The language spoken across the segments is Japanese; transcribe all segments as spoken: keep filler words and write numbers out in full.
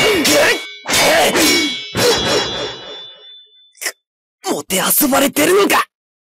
もてあそばれてるのか。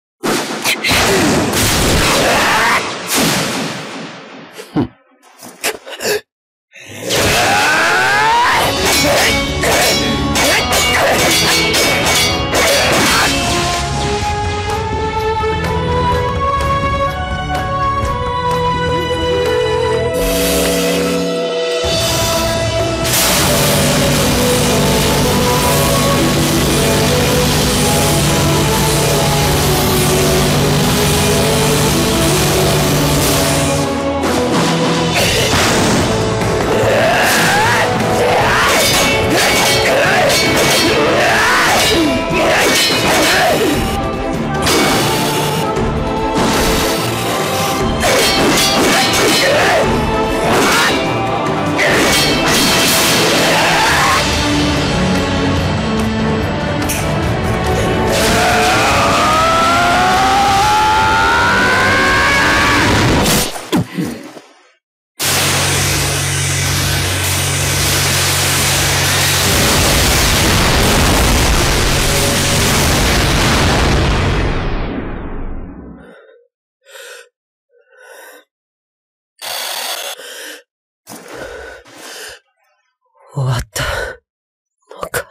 終わったのか。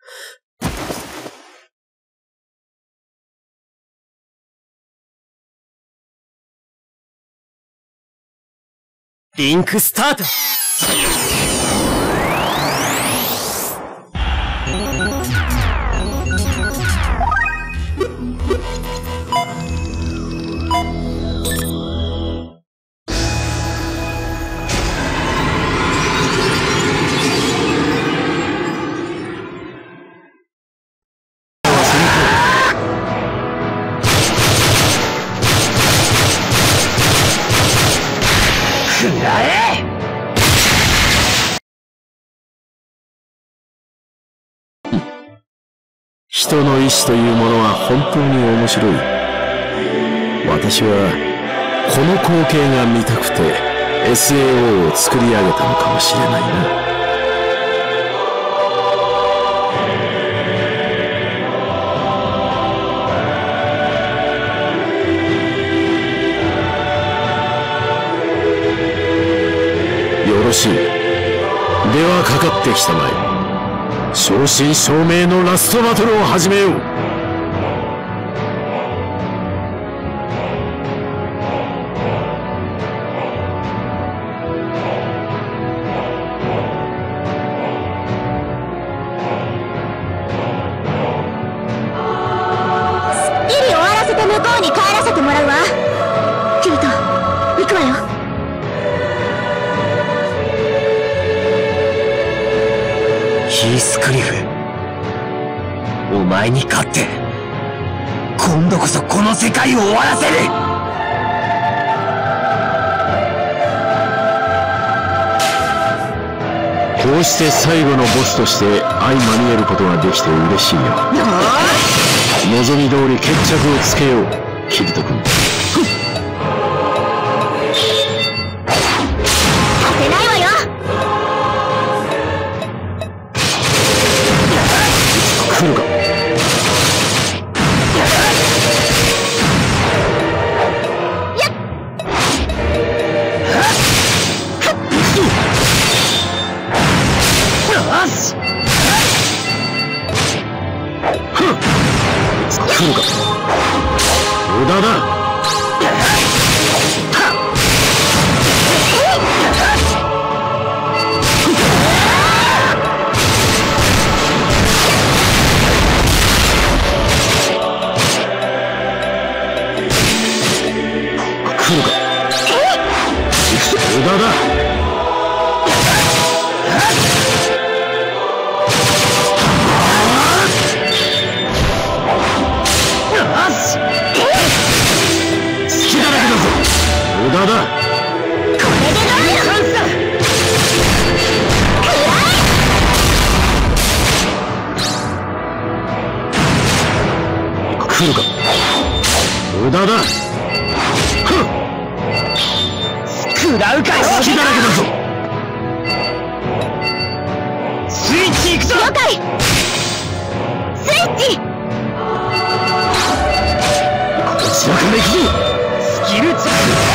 リンクスタート。 人の意志というものは本当に面白い。私はこの光景が見たくて エスエーオー を作り上げたのかもしれないな。よろしい。ではかかってきたまえ。正真正銘のラストバトルを始めよう。 すっきり終わらせて向こうに帰らせてもらうわ。キリト、行くわよ。 ヒースクリフ、お前に勝って今度こそこの世界を終わらせる。 こうして最後のボスとして相まみえることができて嬉しいよ。望み通り決着をつけよう、キリト君。 勝てないわよ。 来るか。来るか。無駄だ。来るか。無駄だ。無駄だ。これでどうよ。来るか。無駄だ。食らうかよ。隙だらけだぞ。 了解。スイッチ。 こちらから行くぞ。スキルチャージ。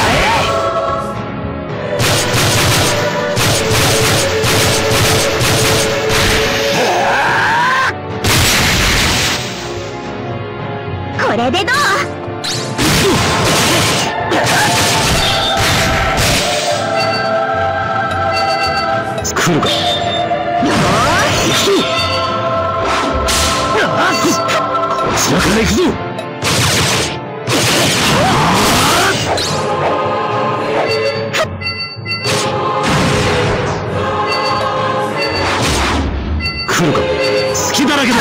これでどう？ 作るか。よーし。よし。こちらから行くぞ。来るか。隙だらけだぞ。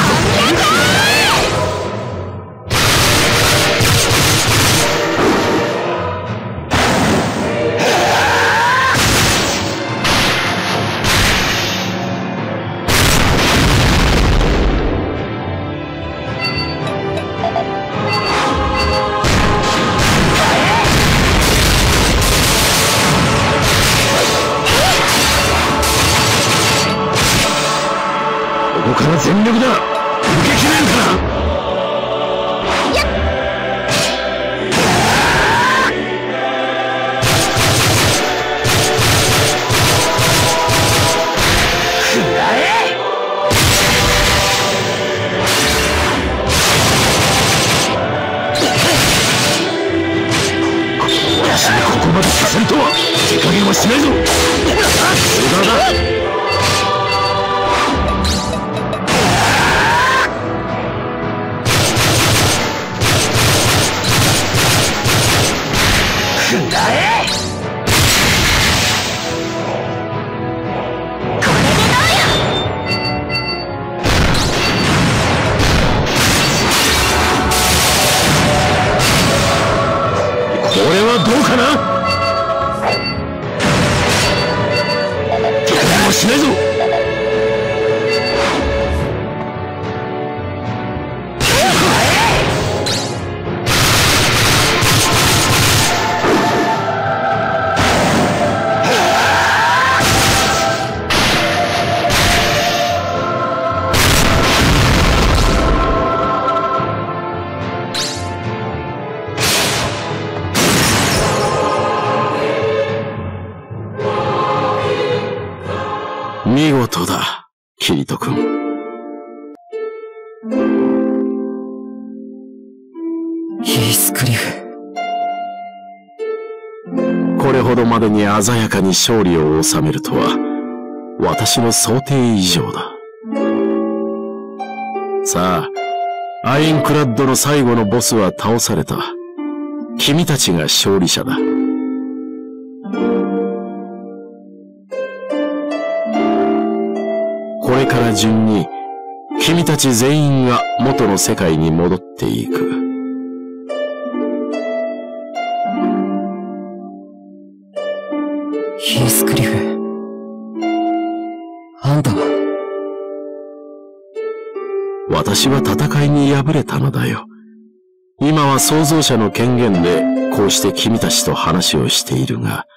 ここから全力だ。受けきれるかな。ここまでさせるとは手加減はしないぞ。無駄だ。これはどうかな。手加減はしないぞ。 見事だ、キリト君。 ヒースクリフ。 これほどまでに鮮やかに勝利を収めるとは、私の想定以上だ。さあ、アインクラッドの最後のボスは倒された。君たちが勝利者だ。これから順に、君たち全員が元の世界に戻っていく。 ヒースクリフ。あんたは？ 私は戦いに敗れたのだよ。今は創造者の権限で、こうして君たちと話をしているが、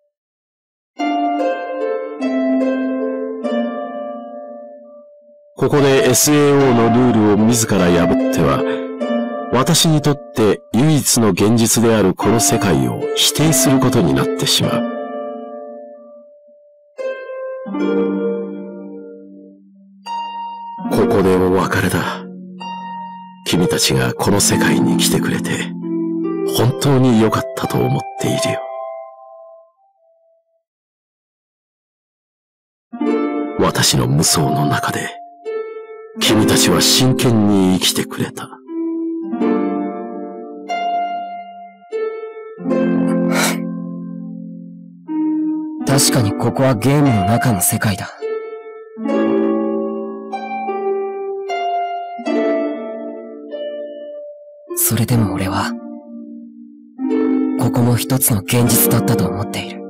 ここで エスエーオー のルールを自ら破っては、私にとって唯一の現実であるこの世界を否定することになってしまう。ここでお別れだ。君たちがこの世界に来てくれて、本当に良かったと思っているよ。私の無双の中で、君たちは真剣に生きてくれた。 確かにここはゲームの中の世界だ。それでも俺は、ここも一つの現実だったと思っている。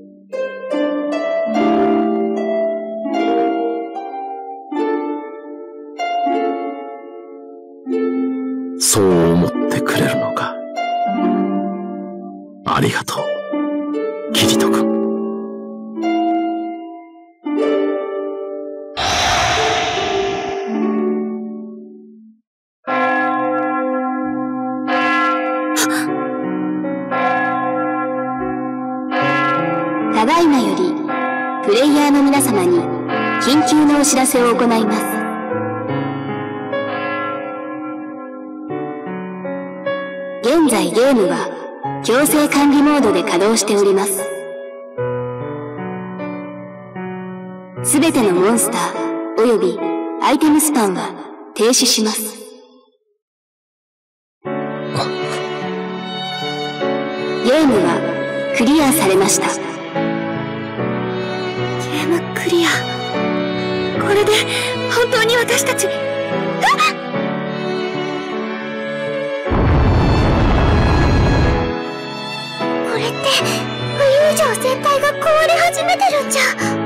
そう思ってくれるのか。ありがとう、キリト君。 皆様に緊急のお知らせを行います。現在ゲームは強制管理モードで稼働しております。すべてのモンスターおよびアイテムスパンは停止します。ゲームはクリアされました。 ゲームクリア。これで本当に私たち、あっ！これって浮遊城全体が壊れ始めてるんじゃ。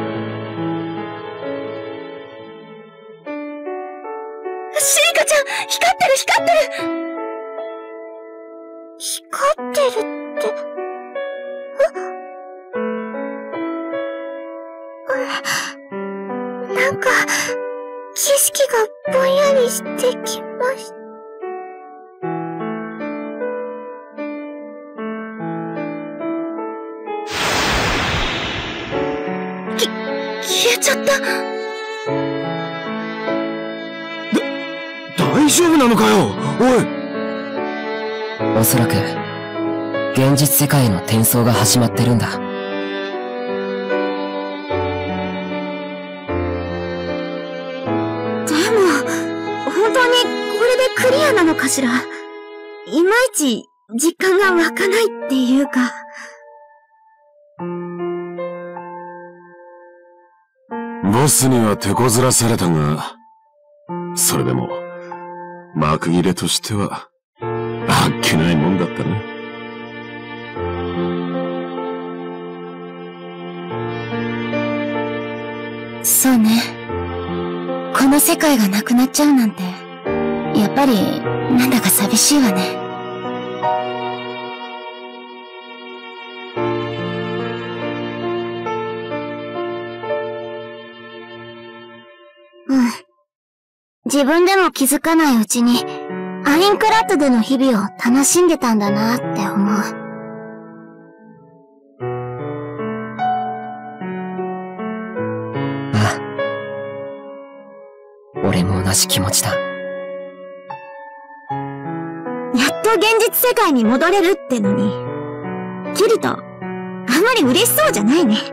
シリカちゃん、光ってる光ってる。光ってるって、え、なんか景色がぼんやりしてきました。き、消えちゃった。 大丈夫なのかよ、おい。 おそらく現実世界への転送が始まってるんだ。 でも本当にこれでクリアなのかしら。いまいち実感が湧かないっていうか。 ボスには手こずらされたが、それでも幕切れとしてはあっけないもんだったね。 そうね。この世界がなくなっちゃうなんて、やっぱりなんだか寂しいわね。うん。自分でも気づかないうちにアインクラッドでの日々を楽しんでたんだなって思う。 ああ。俺も同じ気持ちだ。 やっと現実世界に戻れるってのに、キリト、あんまり嬉しそうじゃないね。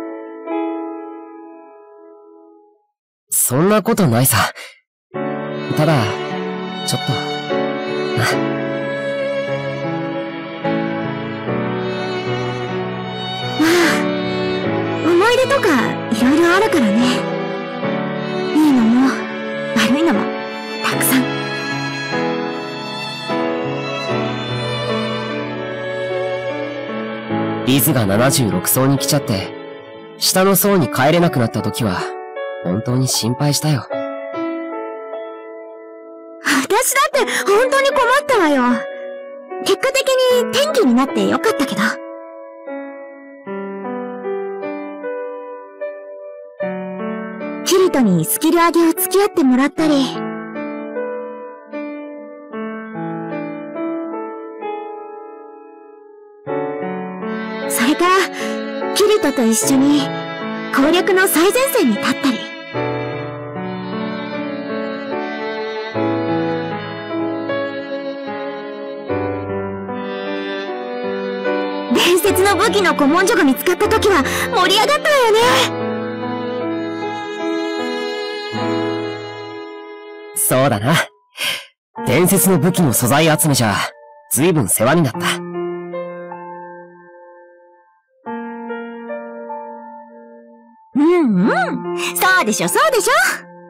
そんなことないさ。ただ、ちょっと。ああ、思い出とかいろいろあるからね。いいのも悪いのもたくさん。 リズがななじゅうろく層に来ちゃって下の層に帰れなくなった時は本当に心配したよ。 私だって本当に困ったわよ。結果的に天気になってよかったけど。キリトにスキル上げを付き合ってもらったり、それからキリトと一緒に攻略の最前線に立ったり。伝説の武器の古文書が見つかった時は盛り上がったわよね。 そうだな。伝説の武器の素材集めじゃ随分世話になった。 うんうん。そうでしょそうでしょ。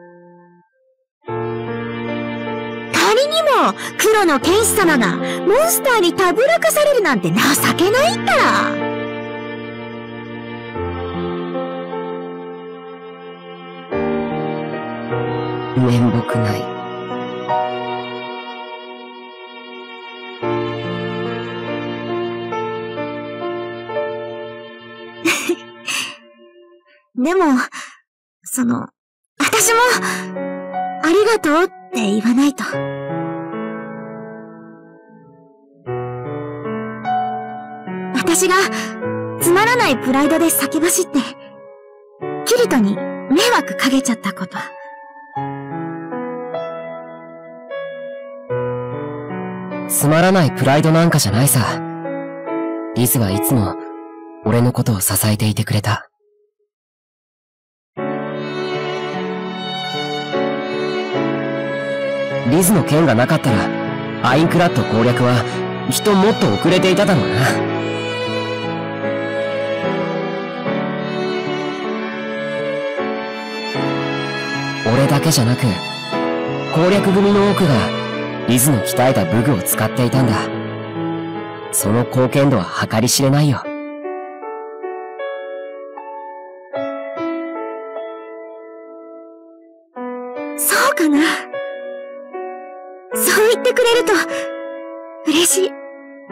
仮にも黒の天使様がモンスターにたぶらかされるなんて情けないったら。 面目ない。 でも、その、私も、ありがとうって言わないと。私が、つまらないプライドで先走って、キリかに迷惑かけちゃったこと。 つまらないプライドなんかじゃないさ。リズはいつも俺のことを支えていてくれた。リズの剣がなかったら、アインクラッド攻略はきっともっと遅れていただろうな。俺だけじゃなく、攻略組の多くがリズの鍛えた武具を使っていたんだ。その貢献度は計り知れないよ。 そうかな。そう言ってくれると嬉しい。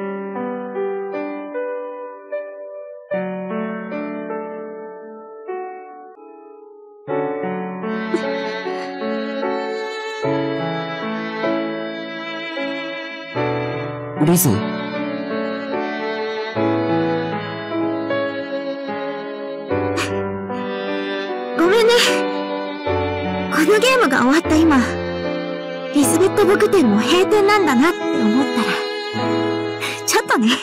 リズ？ ごめんね。このゲームが終わった今、リスベットブク店も閉店なんだなって思ったら、ちょっとね。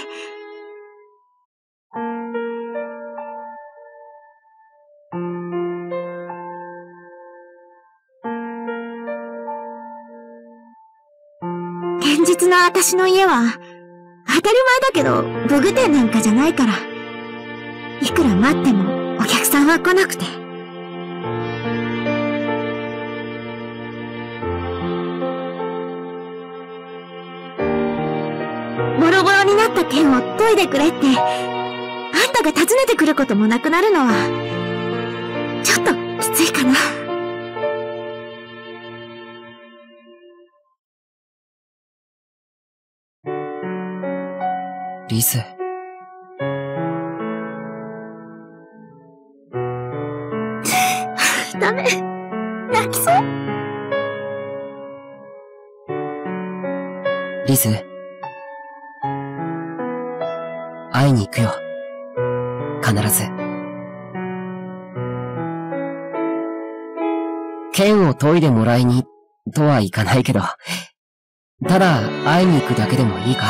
現実の私の家は、当たり前だけど、武具店なんかじゃないから、いくら待ってもお客さんは来なくて。ボロボロになった剣を研いでくれって、あんたが訪ねてくることもなくなるのは、ちょっときついかな。 リズ。 ダメ。泣きそう。 リズ。会いに行くよ。必ず。剣を研いでもらいに、とはいかないけど、ただ会いに行くだけでもいいか。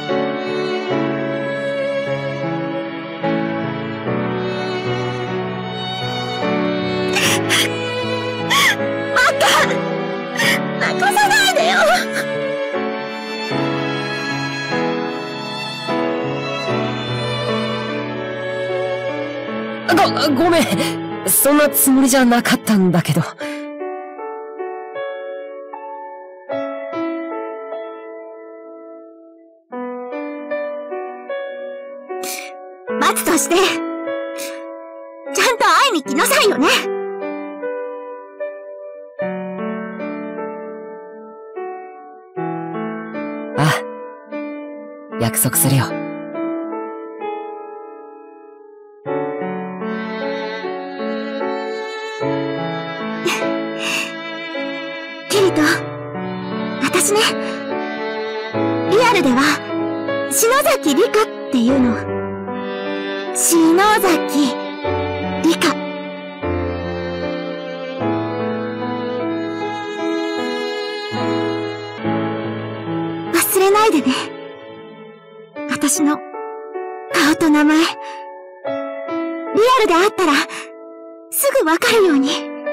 泣かさないでよ。 ご、ごめん。そんなつもりじゃなかったんだけど。 罰として、ちゃんと会いに来なさいよね。 ああ。約束するよ。 キリト、私ね、リアルでは、篠崎リカっていうの。篠崎リカ。忘れないでね。私の顔と名前。リアルで会ったら、すぐわかるように。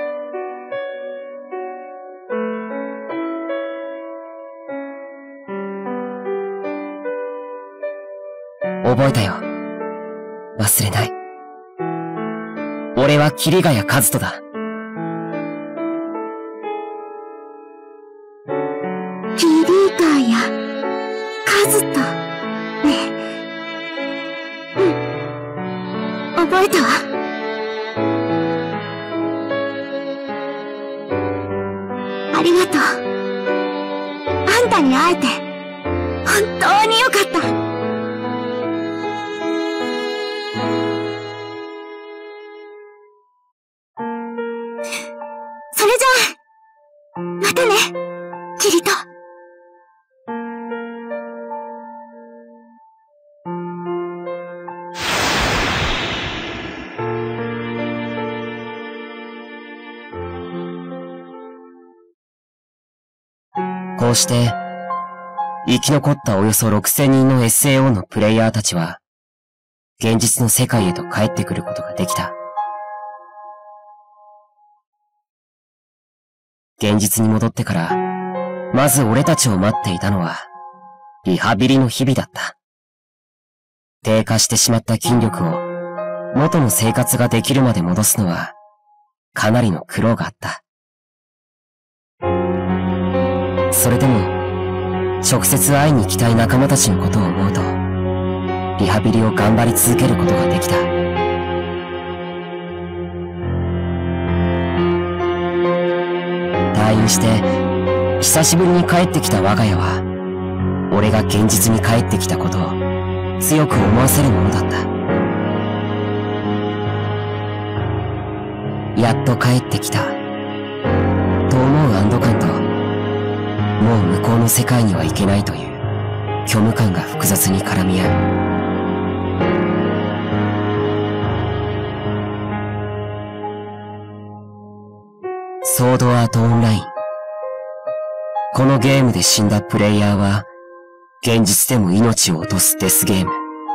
覚えたよ。忘れない。俺は桐ヶ谷和人だ。 桐ヶ谷和人。ね。うん。覚えたわ。ありがとう。あんたに会えて、本当によかった。それじゃあ、またね、キリト。 こうして、生き残ったおよそろくせんにんの エスエーオー のプレイヤーたちは、現実の世界へと帰ってくることができた。現実に戻ってから、まず俺たちを待っていたのは、リハビリの日々だった。低下してしまった筋力を、元の生活ができるまで戻すのは、かなりの苦労があった。それでも、直接会いに行きたい仲間たちのことを思うと、リハビリを頑張り続けることができた。退院して、久しぶりに帰ってきた我が家は、俺が現実に帰ってきたことを強く思わせるものだった。やっと帰ってきた、と思う安堵感と、もう向こうの世界には行けないという虚無感が複雑に絡み合う。ソードアートオンライン。このゲームで死んだプレイヤーは、現実でも命を落とすデスゲーム。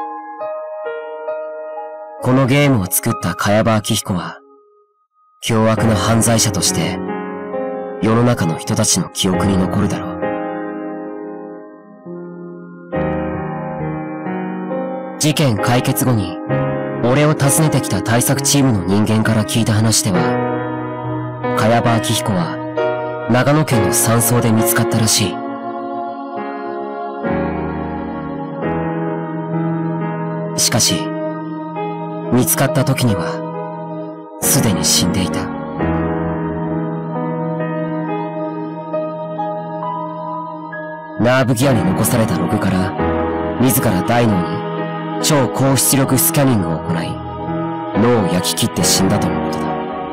このゲームを作った茅場明彦は、凶悪な犯罪者として、世の中の人たちの記憶に残るだろう。事件解決後に、俺を訪ねてきた対策チームの人間から聞いた話では、茅場明彦は、長野県の山荘で見つかったらしい。しかし、見つかった時には、すでに死んでいた。ナーブギアに残されたログから、自ら大脳に超高出力スキャニングを行い、脳を焼き切って死んだとのことだ。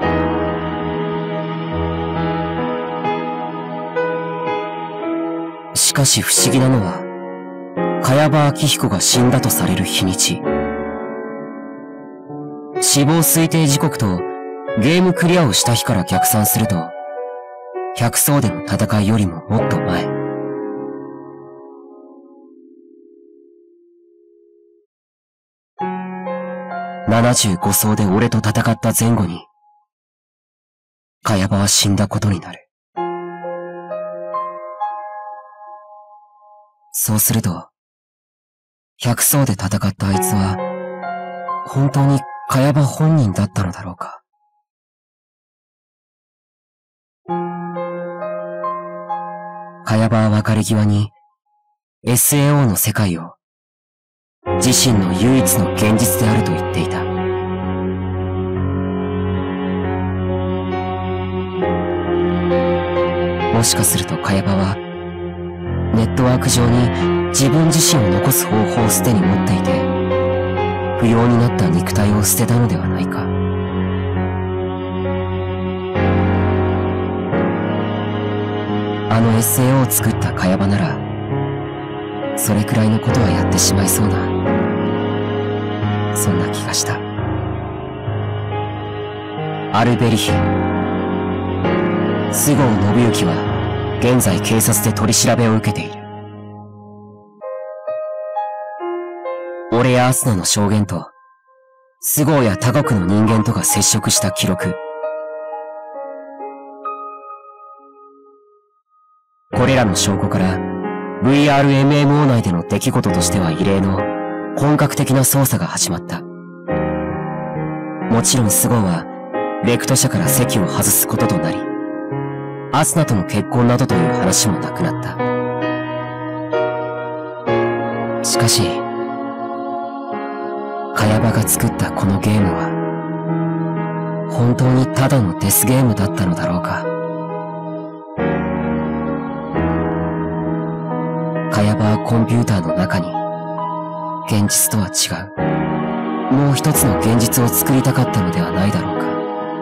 しかし不思議なのは、茅場明彦が死んだとされる日にち。死亡推定時刻とゲームクリアをした日から逆算すると、百層での戦いよりももっと前。ななじゅうご層で俺と戦った前後に、茅場は死んだことになる。そうすると、百層で戦ったあいつは、本当に茅場本人だったのだろうか。茅場は別れ際に、エスエーオー の世界を、自身の唯一の現実であると言っていた。もしかすると茅場は、ネットワーク上に自分自身を残す方法をすでに持っていて、不要になった肉体を捨てたのではないか。あの エスエーオー を作った茅場なら、それくらいのことはやってしまいそうな、そんな気がした。アルベリヒ。菅生信之は、現在警察で取り調べを受けている。俺やアスナの証言と、菅生や他国の人間とが接触した記録。これらの証拠から、ブイアールエムエムオー 内での出来事としては異例の本格的な捜査が始まった。もちろん菅生は、レクト社から席を外すこととなり、アスナとの結婚などという話もなくなった。しかし、茅場が作ったこのゲームは、本当にただのデスゲームだったのだろうか。茅場はコンピューターの中に、現実とは違う、もう一つの現実を作りたかったのではないだろうか。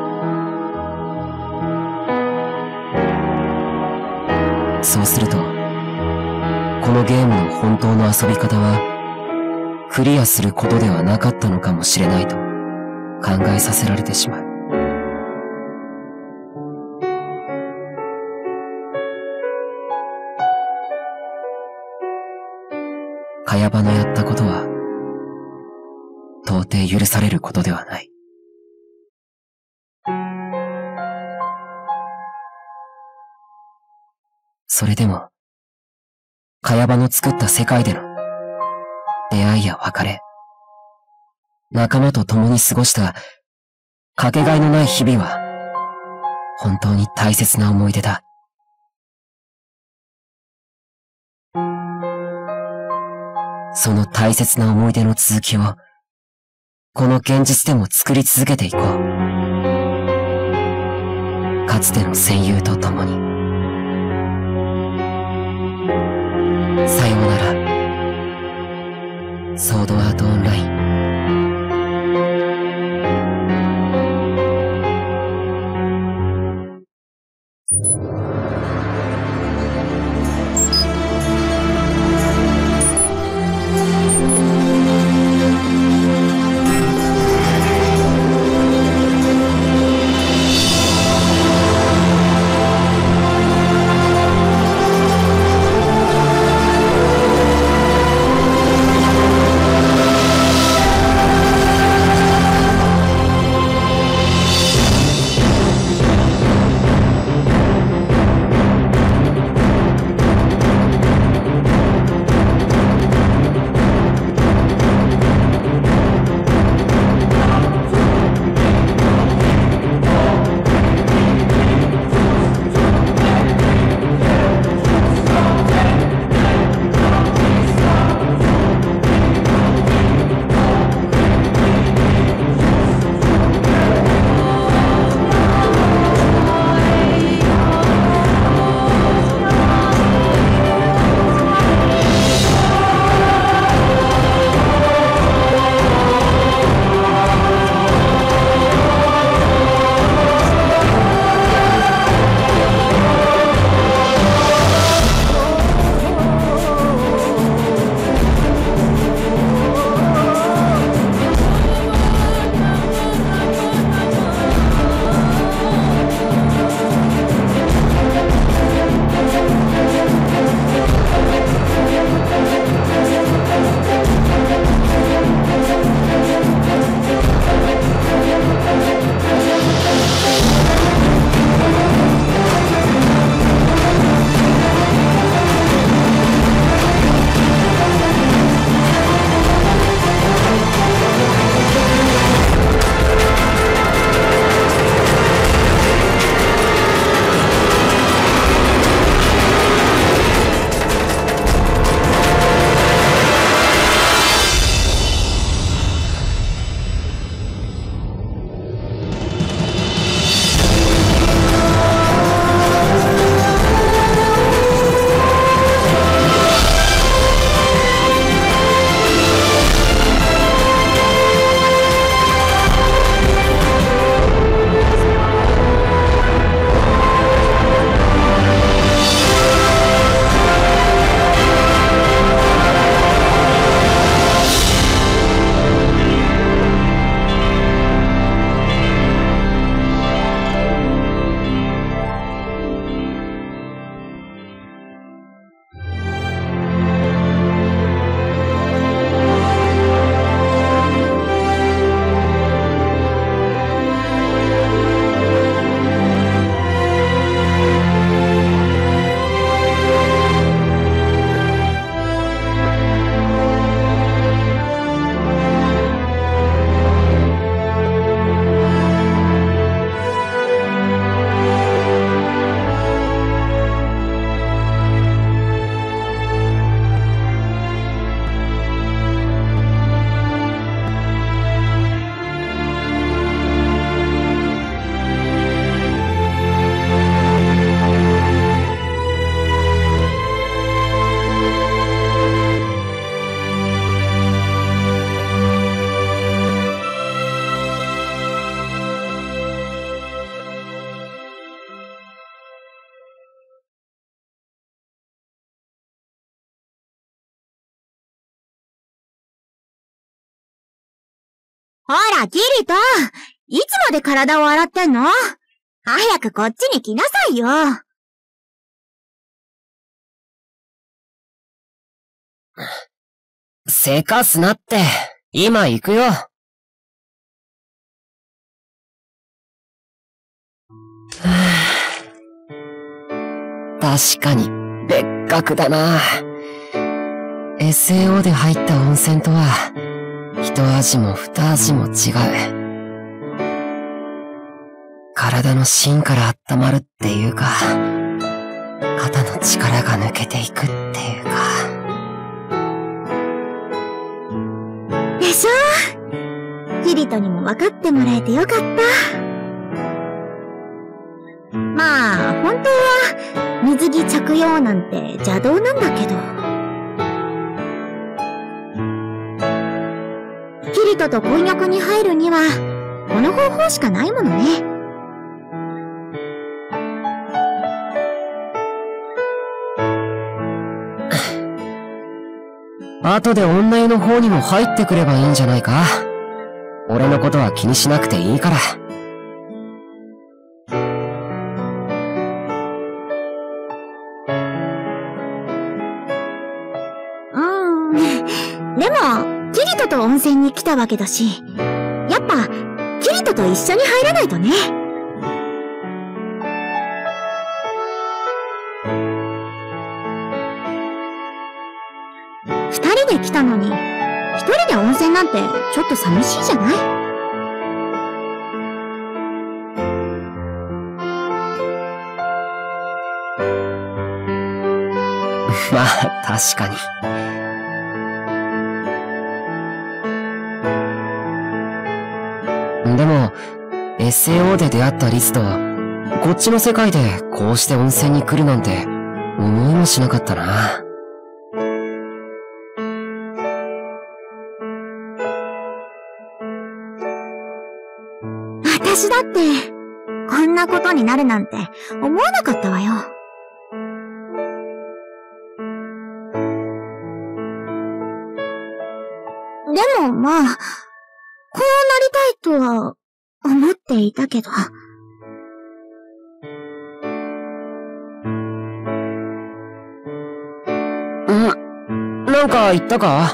そうすると、このゲームの本当の遊び方は、クリアすることではなかったのかもしれないと考えさせられてしまう。 茅場のやったことは、到底許されることではない。それでも、茅場の作った世界での出会いや別れ、仲間と共に過ごしたかけがえのない日々は、本当に大切な思い出だ。その大切な思い出の続きを、この現実でも作り続けていこう。かつての戦友と共に。さようなら。ソードアートオンライン。 ほら、キリト、いつまで体を洗ってんの？早くこっちに来なさいよ。 せかすなって、今行くよ。確かに、別格だな。エスエーオー で入った温泉とは、一味も二味も違う。体の芯から温まるっていうか、肩の力が抜けていくっていうか。 でしょ？キリトにも分かってもらえてよかった。まあ、本当は水着着用なんて邪道なんだけど。キリトと婚約に入るには、この方法しかないものね。 後で女湯の方にも入ってくればいいんじゃないか？俺のことは気にしなくていいから。 うーん。でも、キリトと温泉に来たわけだし、やっぱ、キリトと一緒に入らないとね。二人で来たのに、一人で温泉なんてちょっと寂しいじゃない？ まあ、確かに。でも、エスエーオー で出会ったリスと、こっちの世界でこうして温泉に来るなんて、思いもしなかったな。 私だって、こんなことになるなんて思わなかったわよ。でもまあ、こうなりたいとは思っていたけど。 ん、なんか言ったか？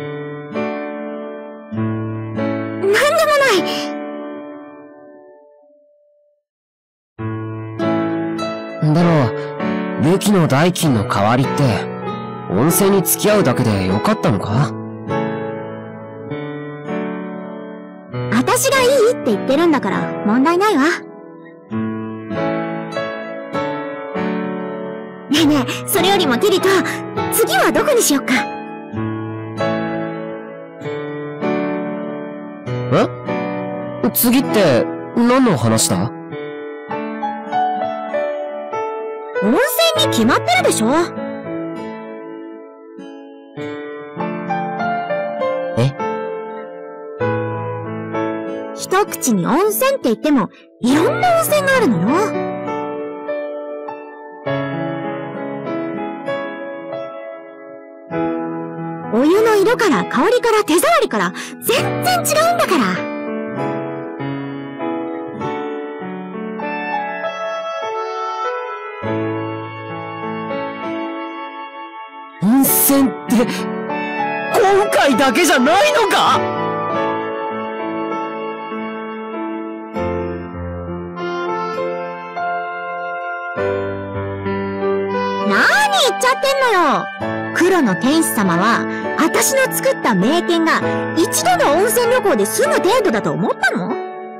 なんでもない。 でも、武器の代金の代わりって、温泉に付き合うだけでよかったのか？ 私がいいって言ってるんだから問題ないわ。ねえねえ、それよりもティリト、次はどこにしよっか。 え？次って、何の話だ？ 温泉に決まってるでしょ？ え？ 一口に温泉って言っても、いろんな温泉があるのよ。お湯の色から香りから手触りから全然違うんだから。 温泉って、今回だけじゃないのか？ 何言っちゃってんのよ。黒の天使様は、私の作った名店が一度の温泉旅行で済む程度だと思ったの？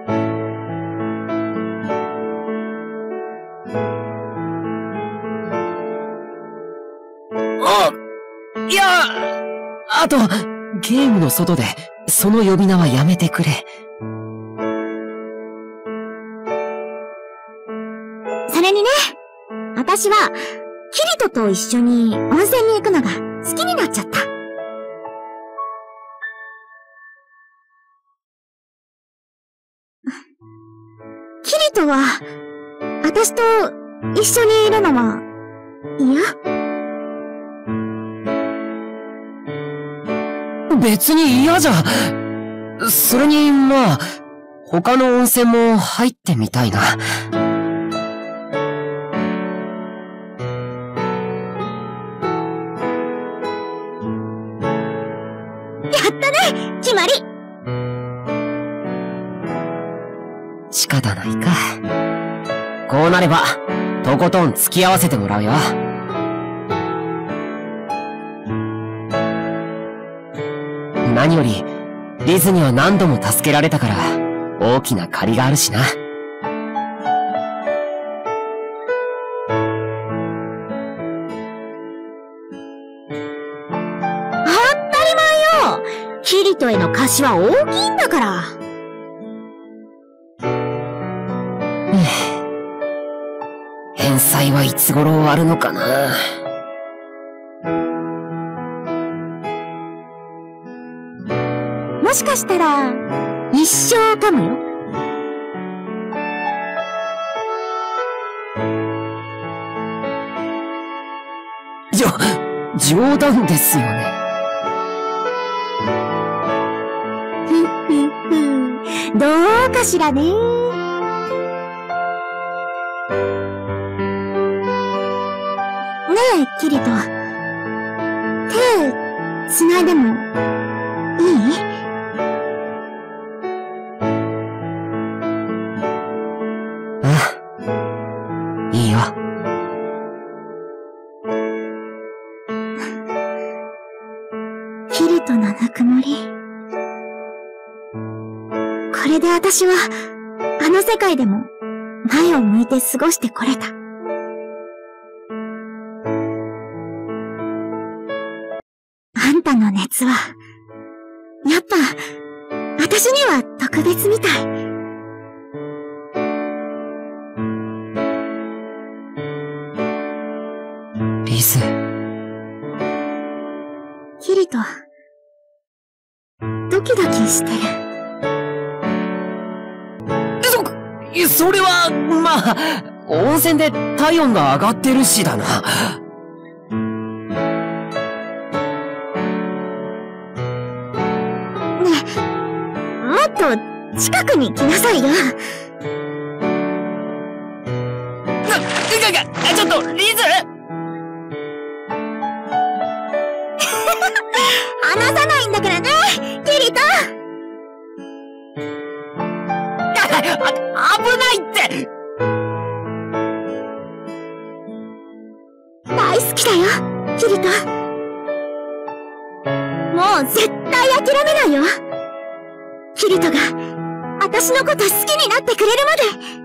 あ、いや、あと、ゲームの外で、その呼び名はやめてくれ。 それにね、私は、キリトと一緒に温泉に行くのが好きになっちゃった。キリトは、私と一緒にいるのは、嫌？ 別に嫌じゃ。それに、まあ、他の温泉も入ってみたいな。 まり。 仕方ないか。こうなれば、とことん付き合わせてもらうよ。何より、リズには何度も助けられたから、大きな借りがあるしな。 キリトへの貸しは大きいんだから。 返済はいつ頃終わるのかな。 もしかしたら、一生かもよ。 じょ、冗談ですよね。 どうかしらね。ねえ、キリト。手、繋いでも、いい？ ああ、いいよ。 キリトのぬくもり。これで私は、あの世界でも、前を向いて過ごしてこれた。あんたの熱は、やっぱ、私には特別みたい。 リズ。 キリト、ドキドキしてる。 それは、まあ、温泉で体温が上がってるしだな。 ねえ、もっと近くに来なさいよ。 が、が、が、ちょっと、リズ離さないんだからね、キリト。 危ないって。 大好きだよ、キリト。もう絶対諦めないよ。キリトが、私のこと好きになってくれるまで。